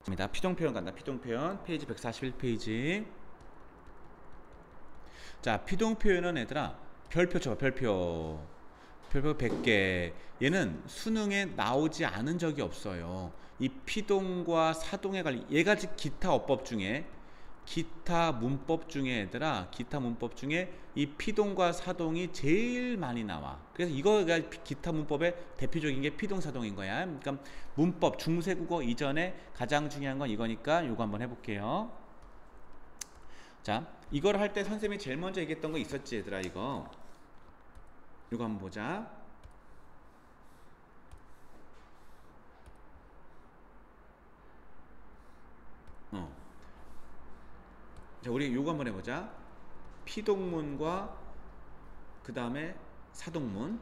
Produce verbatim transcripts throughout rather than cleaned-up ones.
입니다. 피동표현 간다. 피동표현 페이지 백사십일 페이지. 자, 피동표현은 얘들아 별표 쳐봐. 별표 별표 백 개. 얘는 수능에 나오지 않은 적이 없어요. 이 피동과 사동의 관리, 얘가 기타 어법 중에 기타 문법 중에 얘들아 기타 문법 중에 이 피동과 사동이 제일 많이 나와. 그래서 이거가 기타 문법의 대표적인 게 피동 사동인 거야. 그러니까 문법 중세국어 이전에 가장 중요한 건 이거니까 이거 한번 해볼게요. 자, 이걸 할 때 선생님이 제일 먼저 얘기했던 거 있었지 얘들아. 이거 이거 한번 보자. 어. 자, 우리 요거 한번 해보자. 피동문과 그 다음에 사동문.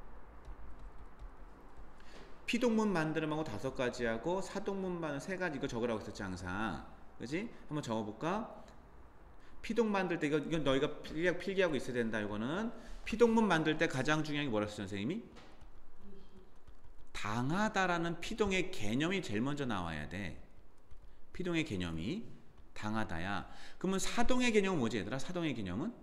피동문 만드는 방법 다섯 가지 하고 사동문 만드는 세 가지. 이거 적으라고 했었지 항상. 그지? 한번 적어볼까? 피동 만들 때 이거, 이건 너희가 필기, 필기하고 있어야 된다. 이거는 피동문 만들 때 가장 중요한 게 뭐라 했어 선생님이? 당하다라는 피동의 개념이 제일 먼저 나와야 돼. 피동의 개념이 당하다야. 그러면 사동의 개념은 뭐지 얘들아? 사동의 개념은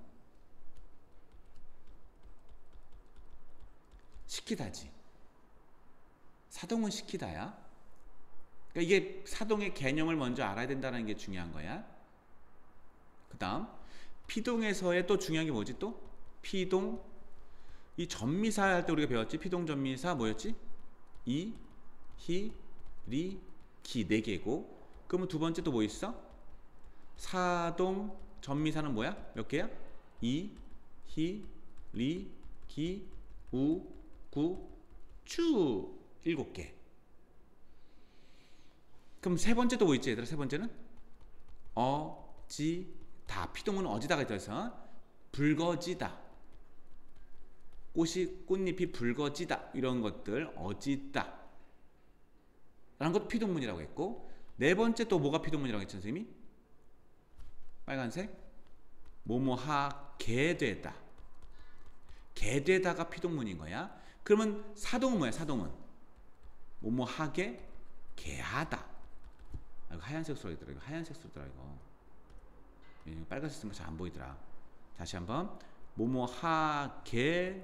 시키다지. 사동은 시키다야. 그러니까 이게 사동의 개념을 먼저 알아야 된다는 게 중요한 거야. 그 다음 피동에서의 또 중요한 게 뭐지 또? 피동. 이 전미사 할 때 우리가 배웠지. 피동 전미사 뭐였지? 이, 히, 리, 기 네 개고. 그러면 두 번째 또 뭐 있어? 사동 전미사는 뭐야? 몇 개야? 이, 히, 리, 기, 우, 구, 추 일곱 개. 그럼 세 번째 또 뭐 있지 얘들아? 세 번째는 어, 지, 다. 피동은 어지다가 있어서 붉어지다. 꽃이 꽃잎이 붉어지다. 이런 것들 어지다 라는 것도 피동문이라고 했고, 네 번째 또 뭐가 피동문이라고 했죠 선생님이? 빨간색 뭐뭐 하게 되다. 게 되다가 피동문인 거야. 그러면 사동은 뭐야? 사동은 뭐뭐 하게 게하다. 아, 이거 하얀색 소리더라. 이거 하얀색 소리더라. 이거 빨간색 쓰면 잘 안 보이더라. 다시 한번 뭐뭐 하게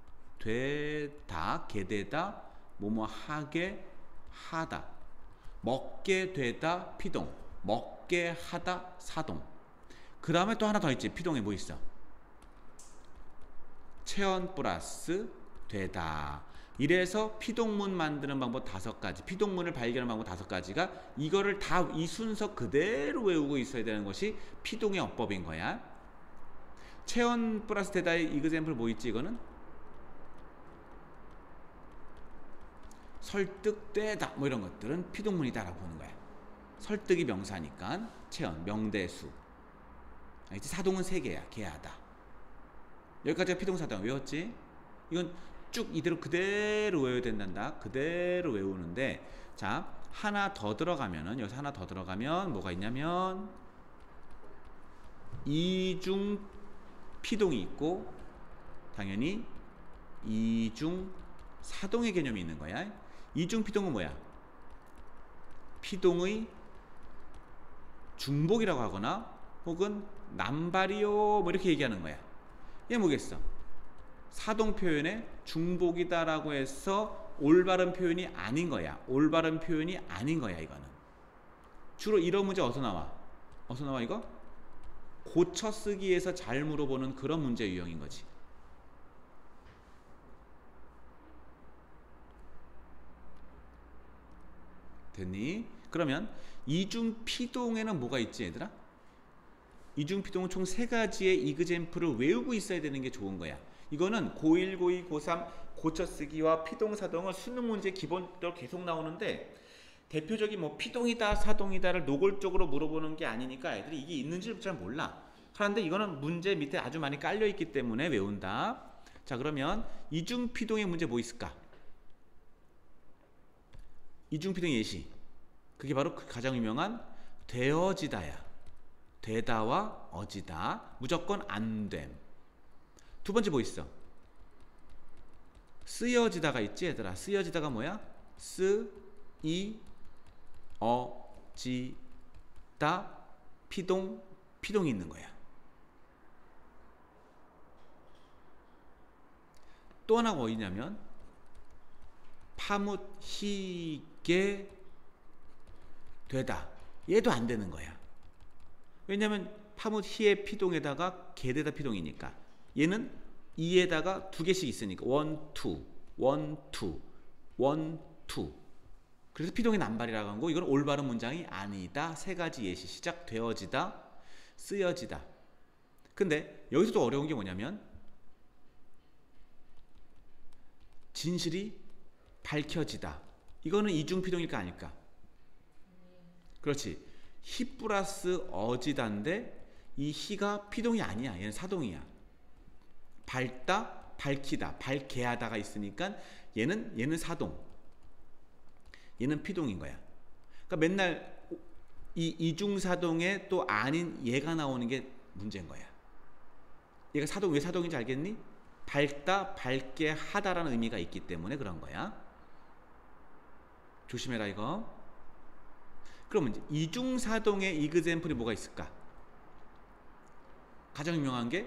되다. 게 되다. 뭐뭐 하게 하다. 먹게 되다. 피동. 먹게 하다. 사동. 그 다음에 또 하나 더 있지. 피동에 뭐 있어? 체언 플러스 되다. 이래서 피동문 만드는 방법 다섯 가지, 피동문을 발견하는 방법 다섯 가지가 이거를 다 이 순서 그대로 외우고 있어야 되는 것이 피동의 어법인 거야. 체언 플러스 되다의 이그젬플 뭐 있지? 이거는 설득되다 뭐 이런 것들은 피동문이다라고 보는 거야. 설득이 명사니까 체언, 명대수. 사동은 세 개야. 개하다. 여기까지가 피동사동 외웠지? 이건 쭉 이대로 그대로 외워야 된단다. 그대로 외우는데, 자 하나 더 들어가면은, 여기서 하나 더 들어가면 뭐가 있냐면 이중 피동이 있고 당연히 이중 사동의 개념이 있는 거야. 이중 피동은 뭐야? 피동의 중복이라고 하거나 혹은 남발이요 뭐 이렇게 얘기하는 거야. 얘 뭐겠어? 사동 표현의 중복이다라고 해서 올바른 표현이 아닌 거야. 올바른 표현이 아닌 거야. 이거는 주로 이런 문제 어디서 나와? 어디서 나와 이거? 고쳐쓰기에서 잘 물어보는 그런 문제 유형인 거지. 됐니? 그러면 이중 피동에는 뭐가 있지 얘들아? 이중 피동은 총 세 가지의 이그젬플을 외우고 있어야 되는 게 좋은 거야. 이거는 고일, 고이, 고삼 고쳐쓰기와 피동, 사동은 수능 문제 기본적으로 계속 나오는데, 대표적인 뭐 피동이다, 사동이다를 노골적으로 물어보는 게 아니니까 애들이 이게 있는지 잘 몰라. 그런데 이거는 문제 밑에 아주 많이 깔려 있기 때문에 외운다. 자, 그러면 이중 피동의 문제 뭐 있을까? 이중 피동 예시. 그게 바로 가장 유명한 되어지다야. 되다와 어지다. 무조건 안됨. 두 번째 뭐 있어? 쓰여지다가 있지 얘들아. 쓰여지다가 뭐야? 쓰, 이, 어, 되어지다. 피동, 피동이 있는 거야. 또 하나가 어디냐면 파묻히게 되다. 얘도 안 되는 거야. 왜냐면 파묻히의 피동에다가 개되다 피동이니까. 얘는 이에다가 두 개씩 있으니까 원, 투, 원, 투, 원, 투. 그래서 피동이 남발이라고 한 거. 이건 올바른 문장이 아니다. 세 가지 예시 시작되어지다, 쓰여지다. 근데 여기서도 어려운 게 뭐냐면 진실이 밝혀지다. 이거는 이중피동일까 아닐까? 그렇지. 히 플러스 어지다인데 이 히가 피동이 아니야. 얘는 사동이야. 밝다, 밝히다, 밝게 하다가 있으니까 얘는 얘는 사동. 얘는 피동인 거야. 그러니까 맨날 이 이중사동에 또 아닌 얘가 나오는 게 문제인 거야. 얘가 사동, 왜 사동인지 알겠니? 밝다, 밝게 하다라는 의미가 있기 때문에 그런 거야. 조심해라 이거. 그러면 이제 이중사동의 이그젬플이 뭐가 있을까? 가장 유명한 게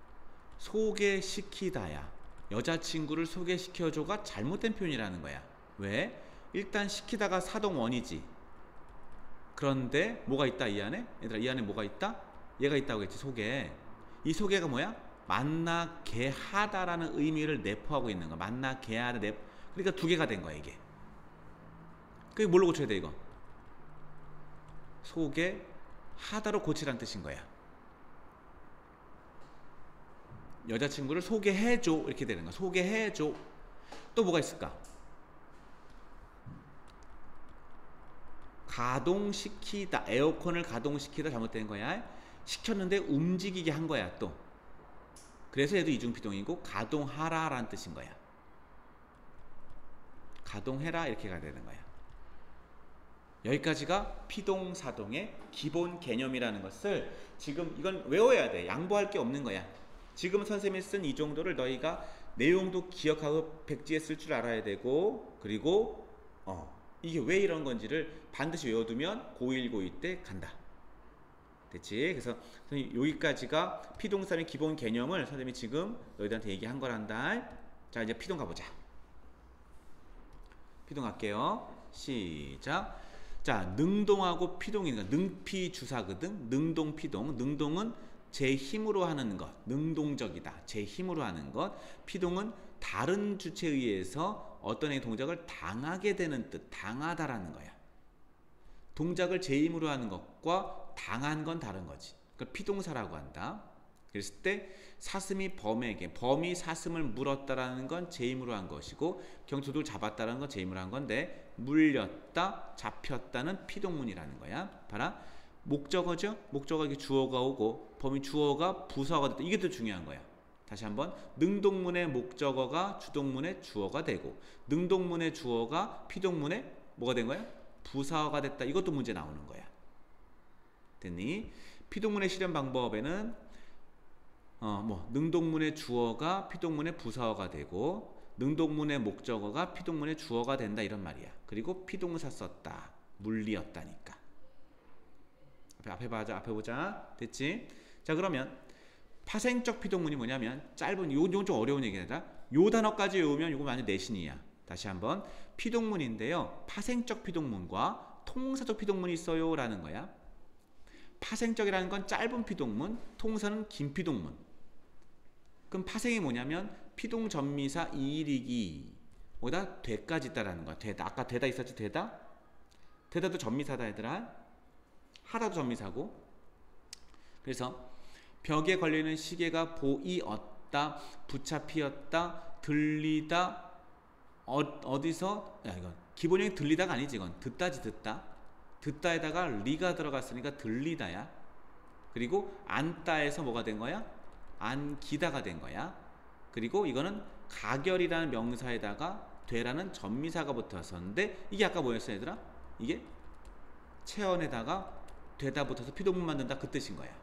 소개시키다야. 여자친구를 소개시켜줘가 잘못된 표현이라는 거야. 왜? 일단 시키다가 사동원이지. 그런데 뭐가 있다 이 안에? 얘들아 이 안에 뭐가 있다? 얘가 있다고 했지. 소개. 이 소개가 뭐야? 만나게 하다라는 의미를 내포하고 있는 거야. 만나게 하다. 내... 그러니까 두 개가 된 거야 이게. 그게 뭘로 고쳐야 돼 이거? 소개하다로 고치라는 뜻인 거야. 여자친구를 소개해줘 이렇게 되는 거야. 소개해줘. 또 뭐가 있을까? 가동시키다. 에어컨을 가동시키다 잘못된 거야. 시켰는데 움직이게 한 거야 또. 그래서 얘도 이중피동이고 가동하라 라는 뜻인 거야. 가동해라 이렇게 가야 되는 거야. 여기까지가 피동사동의 기본 개념이라는 것을 지금 이건 외워야 돼. 양보할 게 없는 거야. 지금 선생님이 쓴 이 정도를 너희가 내용도 기억하고 백지에 쓸 줄 알아야 되고, 그리고 어 이게 왜 이런 건지를 반드시 외워두면 고일, 고이 때 간다. 됐지? 그래서 선생님 여기까지가 피동사의 기본 개념을 선생님이 지금 너희들한테 얘기한 거란다. 자 이제 피동 가보자. 피동 갈게요. 시작. 자, 능동하고 피동이 있는 거. 능피주사거든. 능동, 피동. 능동은 제 힘으로 하는 것. 능동적이다. 제 힘으로 하는 것. 피동은 다른 주체에 의해서 어떤 동작을 당하게 되는 뜻. 당하다라는 거야. 동작을 제 힘으로 하는 것과 당한 건 다른 거지. 그러니까 피동사라고 한다. 그랬을 때 사슴이 범에게, 범이 사슴을 물었다라는 건 제 힘으로 한 것이고 경찰도 잡았다라는 건 제 힘으로 한 건데 물렸다, 잡혔다는 피동문이라는 거야. 봐라. 목적어죠? 목적어가 주어가 오고 범이 주어가 부사가 됐다. 이게 더 중요한 거야. 다시 한번. 능동문의 목적어가 주동문의 주어가 되고 능동문의 주어가 피동문의 뭐가 된 거야? 부사가 됐다. 이것도 문제 나오는 거야. 됐니? 피동문의 실현 방법에는 어, 뭐 능동문의 주어가 피동문의 부사어가 되고 능동문의 목적어가 피동문의 주어가 된다 이런 말이야. 그리고 피동사 썼다. 물리었다니까. 앞에, 앞에 보자. 앞에 보자. 됐지? 자 그러면 파생적 피동문이 뭐냐면 짧은 요, 요 좀 어려운 얘기다. 요 단어까지 외우면 이거 완전 내신이야. 다시 한번. 피동문인데요. 파생적 피동문과 통사적 피동문이 있어요 라는 거야. 파생적이라는 건 짧은 피동문, 통사는 긴 피동문. 그럼 파생이 뭐냐면 피동 전미사 이일이기 거기다 되까지 있다라는 거야. 되다. 아까 되다 있었지? 되다? 되다도 전미사다 얘들아. 하다도 전미사고. 그래서 벽에 걸리는 시계가 보이었다, 붙잡히었다, 들리다. 어, 어디서? 야 이건 기본형이 들리다가 아니지. 이건 듣다지. 듣다. 듣다에다가 리가 들어갔으니까 들리다야. 그리고 안다에서 뭐가 된 거야? 안기다가 된 거야. 그리고 이거는 가결이라는 명사에다가 되라는 전미사가 붙었었는데 이게 아까 뭐였어 얘들아? 이게 체언에다가 되다 붙어서 피동문 만든다 그 뜻인 거야.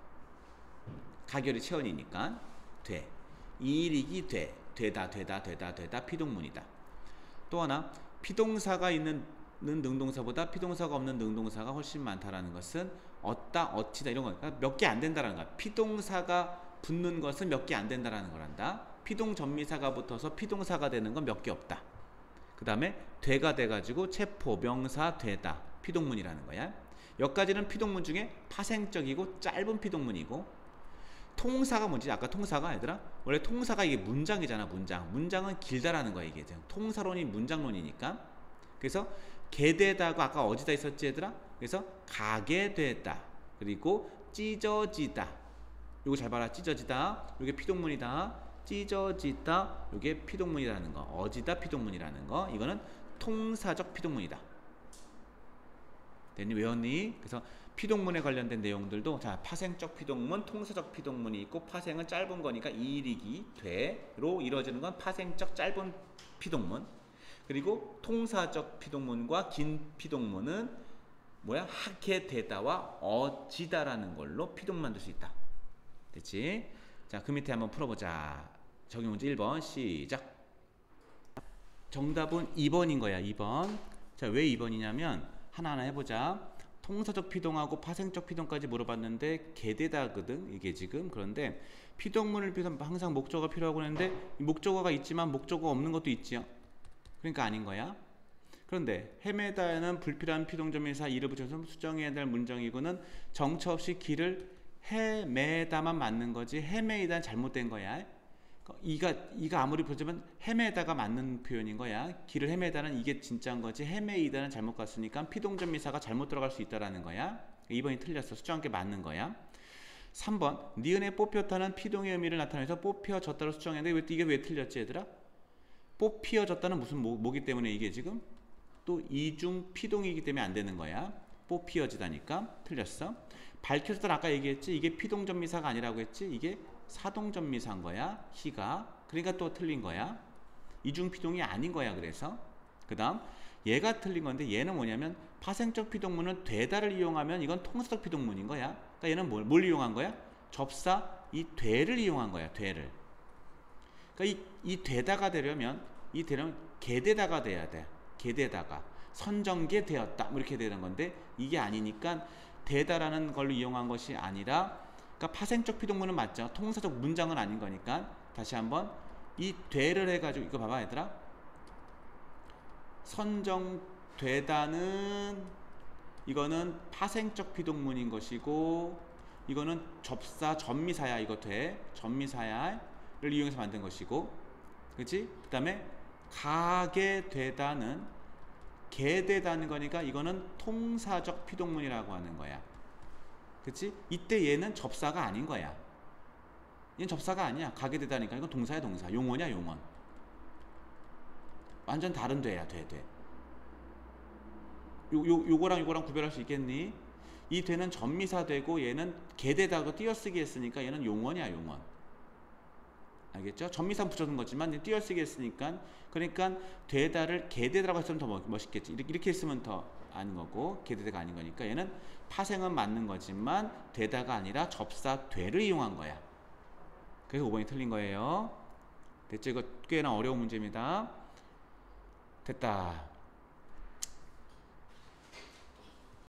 가결이 체언이니까 돼. 이일이기 돼. 되다 되다 되다 되다 피동문이다. 또 하나 피동사가 있는 능동사보다 피동사가 없는 능동사가 훨씬 많다라는 것은 얻다, 얻히다 이런 거 그러니까 몇 개 안 된다라는 거야. 피동사가 붙는 것은 몇 개 안 된다라는 거란다. 피동전미사가 붙어서 피동사가 되는 건 몇 개 없다. 그 다음에 되가 돼가지고 체포, 명사, 되다 피동문이라는 거야. 여기까지는 피동문 중에 파생적이고 짧은 피동문이고, 통사가 뭔지 아까 통사가 얘들아 원래 통사가 이게 문장이잖아. 문장 문장은 길다라는 거야. 이게 통사론이 문장론이니까. 그래서 게되다고 아까 어디다 있었지 얘들아. 그래서 가게 되다 그리고 찢어지다, 요거 잘 봐라. 찢어지다 요게 피동문이다. 찢어지다 요게 피동문이라는 거. 어지다 피동문이라는 거. 이거는 통사적 피동문이다. 됐니? 외웠니? 그래서 피동문에 관련된 내용들도 자 파생적 피동문, 통사적 피동문이 있고, 파생은 짧은 거니까 이일이기 되로 이루어지는 건 파생적 짧은 피동문, 그리고 통사적 피동문과 긴 피동문은 뭐야? 하게 되다와 어지다라는 걸로 피동문 만들 수 있다. 됐지? 자, 그 밑에 한번 풀어보자. 적용 문제 일 번 시작. 정답은 이 번인 거야. 이 번. 자, 왜 이 번이냐면 하나하나 해보자. 통사적 피동하고 파생적 피동까지 물어봤는데 게되다거든 이게 지금. 그런데 피동문을 위해서 항상 목적어가 필요하고 하는데 목적어가 있지만 목적어 없는 것도 있지요. 그러니까 아닌 거야. 그런데 헤매다에는 불필요한 피동전미사 이를 붙여서 수정해야 될 문장이고는 정처 없이 길을 헤매다만 맞는 거지 헤매이다는 잘못된 거야. 이가 이가 아무리 보자면 헤매다가 맞는 표현인 거야. 길을 헤매다는 이게 진짜인 거지 헤매이다는 잘못 갔으니까 피동전미사가 잘못 들어갈 수 있다라는 거야. 이 번이 틀렸어. 수정한 게 맞는 거야. 삼 번 니은에 뽑혔다는 피동의 의미를 나타내서 뽑혀졌다로 수정했는데 왜, 이게 왜 틀렸지 얘들아? 뽑히어졌다는 무슨 뭐, 뭐기 때문에 이게 지금 또 이중 피동이기 때문에 안 되는 거야. 뽑히어지다니까 틀렸어. 밝혀졌다 아까 얘기했지. 이게 피동전미사가 아니라고 했지. 이게 사동전미사인 거야. 희가. 그러니까 또 틀린 거야. 이중 피동이 아닌 거야. 그래서 그 다음 얘가 틀린 건데 얘는 뭐냐면 파생적 피동문은 되다를 이용하면 이건 통사적 피동문인 거야. 그러니까 얘는 뭘, 뭘 이용한 거야? 접사 이 되를 이용한 거야. 되를. 그러니까 이, 이 되다가 되려면 이 되려면 게되다가 돼야 돼. 게되다가 선정게 되었다 뭐 이렇게 되는 건데 이게 아니니까 되다라는 걸로 이용한 것이 아니라, 그러니까 파생적 피동문은 맞죠. 통사적 문장은 아닌 거니까. 다시 한번 이 되를 해가지고 이거 봐봐 얘들아. 선정되다는 이거는 파생적 피동문인 것이고, 이거는 접사 전미사야. 이거 돼 전미사야를 이용해서 만든 것이고, 그렇지? 그 다음에 가게 되다는 게되다는 거니까 이거는 통사적 피동문이라고 하는 거야. 그치? 이때 얘는 접사가 아닌 거야. 얘는 접사가 아니야. 가게 되다니까 이건 동사야. 동사. 용어냐 용언. 완전 다른 되야. 돼 돼. 요, 요, 요거랑 요거랑 구별할 수 있겠니? 이 되는 전미사 되고 얘는 게되다고 띄어쓰기 했으니까 얘는 용어냐 용언. 알겠죠? 전미사 붙여둔 거지만 띄어쓰기 했으니까, 그러니까 되다를 게되다라고 했으면 더 멋있겠지. 이렇게, 이렇게 했으면 더 아닌 거고 게되다가 아닌 거니까 얘는 파생은 맞는 거지만 되다가 아니라 접사 되를 이용한 거야. 그래서 오 번이 틀린 거예요. 됐죠? 이거 꽤나 어려운 문제입니다. 됐다.